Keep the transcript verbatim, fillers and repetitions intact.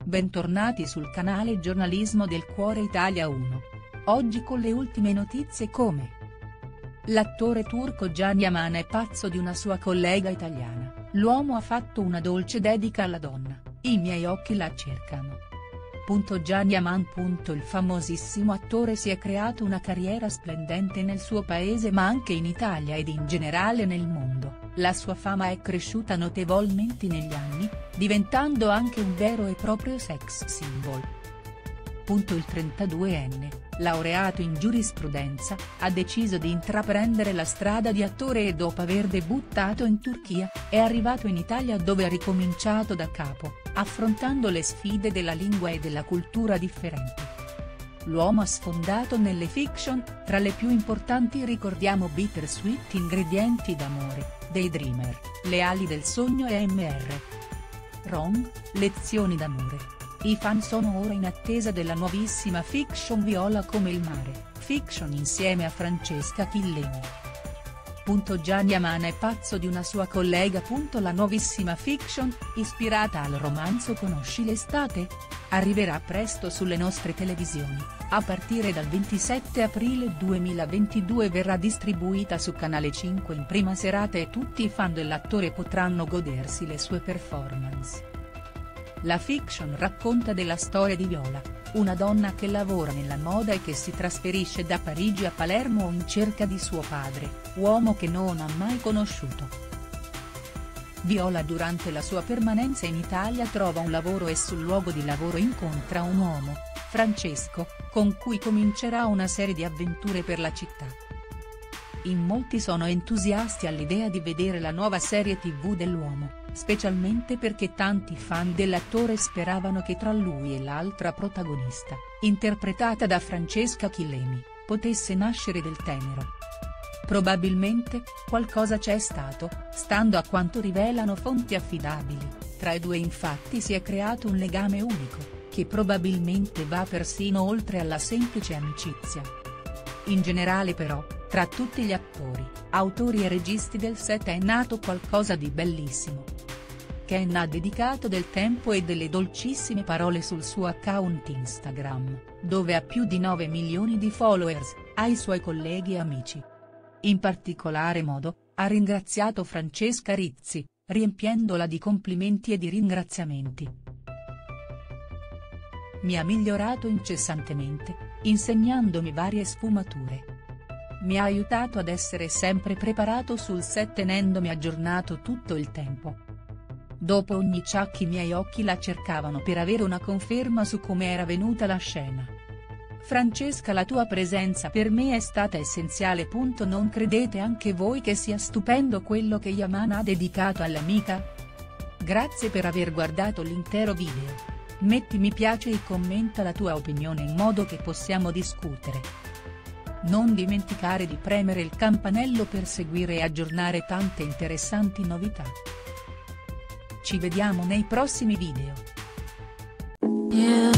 Bentornati sul canale Giornalismo del Cuore Italia uno. Oggi con le ultime notizie come: l'attore turco Can Yaman è pazzo di una sua collega italiana, l'uomo ha fatto una dolce dedica alla donna, i miei occhi la cercano. Can Yaman. Il famosissimo attore si è creato una carriera splendente nel suo paese ma anche in Italia ed in generale nel mondo. La sua fama è cresciuta notevolmente negli anni, diventando anche un vero e proprio sex symbol. Il trentaduenne, laureato in giurisprudenza, ha deciso di intraprendere la strada di attore e dopo aver debuttato in Turchia, è arrivato in Italia dove ha ricominciato da capo, affrontando le sfide della lingua e della cultura differenti. L'uomo ha sfondato nelle fiction, tra le più importanti ricordiamo Bittersweet Ingredienti d'amore, Daydreamer, Le ali del sogno e M R. Wrong, Lezioni d'amore. I fan sono ora in attesa della nuovissima fiction Viola come il mare, fiction insieme a Francesca Chillemi. Can Yaman è pazzo di una sua collega. La nuovissima fiction, ispirata al romanzo Conosci l'estate? Arriverà presto sulle nostre televisioni, a partire dal ventisette aprile duemilaventidue verrà distribuita su Canale cinque in prima serata e tutti i fan dell'attore potranno godersi le sue performance. La fiction racconta della storia di Viola, una donna che lavora nella moda e che si trasferisce da Parigi a Palermo in cerca di suo padre, uomo che non ha mai conosciuto. Viola durante la sua permanenza in Italia trova un lavoro e sul luogo di lavoro incontra un uomo, Francesco, con cui comincerà una serie di avventure per la città. In molti sono entusiasti all'idea di vedere la nuova serie tivù dell'uomo, specialmente perché tanti fan dell'attore speravano che tra lui e l'altra protagonista, interpretata da Francesca Chillemi, potesse nascere del tenero. Probabilmente, qualcosa c'è stato, stando a quanto rivelano fonti affidabili, tra i due infatti si è creato un legame unico, che probabilmente va persino oltre alla semplice amicizia. In generale però, tra tutti gli attori, autori e registi del set è nato qualcosa di bellissimo. Ken ha dedicato del tempo e delle dolcissime parole sul suo account Instagram, dove ha più di nove milioni di followers, ai suoi colleghi e amici. In particolare modo, ha ringraziato Francesca Rizzi, riempiendola di complimenti e di ringraziamenti. Mi ha migliorato incessantemente, insegnandomi varie sfumature. Mi ha aiutato ad essere sempre preparato sul set tenendomi aggiornato tutto il tempo. Dopo ogni ciak i miei occhi la cercavano per avere una conferma su come era venuta la scena. Francesca, la tua presenza per me è stata essenziale. Non credete anche voi che sia stupendo quello che Yaman ha dedicato all'amica? Grazie per aver guardato l'intero video. Metti mi piace e commenta la tua opinione in modo che possiamo discutere. Non dimenticare di premere il campanello per seguire e aggiornare tante interessanti novità. Ci vediamo nei prossimi video. Yeah.